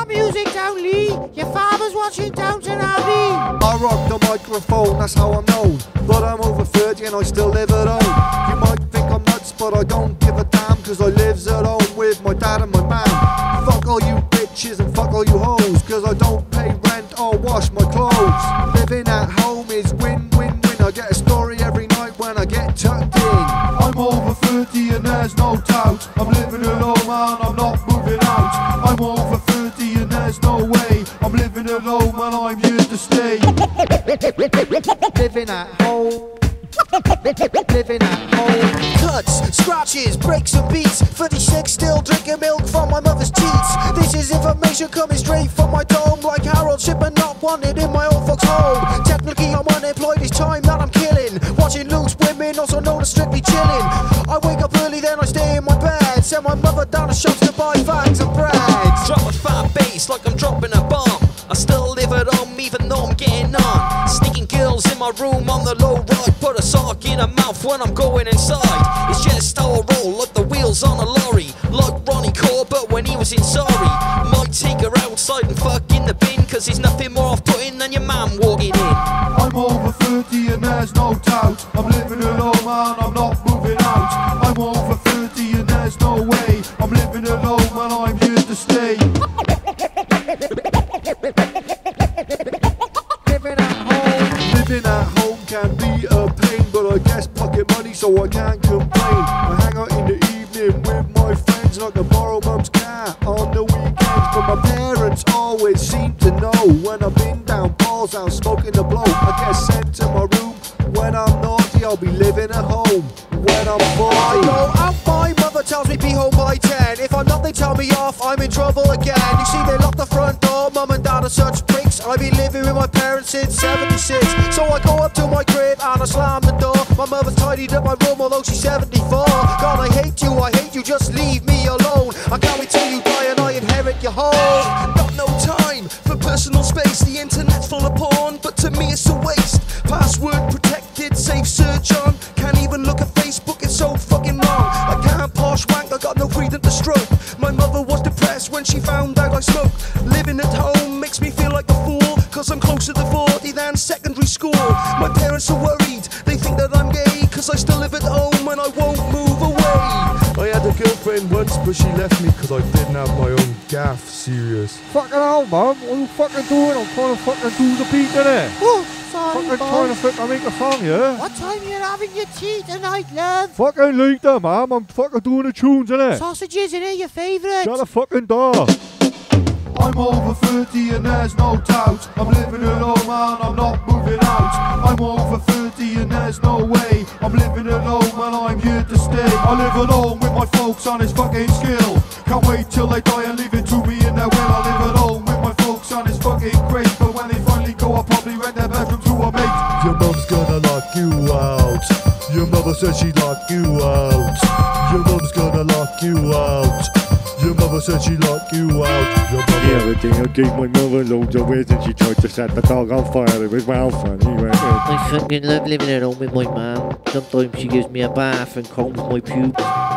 that music down, Lee. Your father's watching Downton Abbey. I rock the microphone, that's how I'm known. But I'm over 30 and I still live at home. You might think I'm nuts, but I don't give a damn, cause I lives at home with my dad and my mum. Fuck all you bitches and fuck all you hoes, cause I don't pay rent or wash my clothes. Living at home is win-win-win. I get a story every night when I get tucked in. I'm over 30 and there's no doubt. I'm living alone and I'm not moving out. I'm over 30 and there's no way. I'm living alone and I'm here to stay. Living at home. Living at home. Cuts, scratches, breaks and beats. 36 still drinking milk from my mother's teats. This is information coming straight from my dome. Like Harold shipping not wanted in my old folks home. Technically I'm unemployed, it's time that I'm killing. Watching loose women, also known as strictly chilling. I wake up early then I stay in my bed. Send my mother down the shops to buy fags and bread. Drop a fat bass like I'm dropping a bomb. I still live at home even though I'm getting on. Sneaking girls in my room on the low ride. Put a sock in her mouth when I'm going inside. It's just how I roll, like the wheels on a lorry. Like Ronnie Corbett when he was in Sorry. Might take her outside and fuck in the bin, cause there's nothing more off-putting than your man walking in. I'm over 30 and there's no doubt. I'm living alone and I'm not moving out. I'm over 30 and there's no way. I'm living alone and I'm here to stay. Living at home can be a pain, but I guess pocket money so I can't complain. I hang out in the evening with my friends and I can borrow mum's car on the weekends. But my parents always seem to know when I've been down balls out smoking the blow. I get sent to my room when I'm naughty. I'll be living at home when I'm 40. I go out, my mother tells me be home by 10. If I'm not, they tell me off, I'm in trouble again. You see, they lock the front door, mum and dad are such pricks. I've been living with my parents since 76. So I go up to my crib and I slam the door. My mother's tidied up my room although she's 74. God, I hate you, just leave me alone. I can't wait till you die and I inherit your home. Got no time for personal space. The internet's full of porn, but to me it's a waste. Password protected, safe search on. Can't even look at Facebook, it's so fucking wrong. I can't posh wank, I got no freedom to stroke. My mother was depressed when she found out I smoke. Living at home makes me feel like a fool, cause I'm closer to 40 than secondary school. My parents are worried, they think that I'm gay, cause I still live at home and I won't move away. I had a girlfriend once, but she left me cause I didn't have my own gaff. Serious. Fucking hell, man. What are you fucking doing? I'm trying to fucking do the beat today. Oh, sorry, Fucking trying to fucking make a song, yeah? What time you having your tea tonight, love? Fucking later, man. I'm fucking doing the tunes, innit? Sausages, innit? Your favourite? Shut the fucking door. I'm over 30 and there's no doubt. I'm living alone and I'm not moving out. I'm over 30 and there's no way. I'm living alone and I'm here to stay. I live alone with my folks and it's fucking skill. Can't wait till they die and leave it to me in their will. I live alone with my folks and it's fucking great. But when they finally go, I'll probably rent their bedroom to a mate. Your mum's gonna lock you out. Your mother said she'd lock you out. Your mum's gonna lock you out. Your mother said she'd lock you out. Your mother. The other day I gave my mother loads of ways and she tried to set the dog on fire. It was well funny. I fucking love living at home with my mum. Sometimes she gives me a bath and combs my pubes.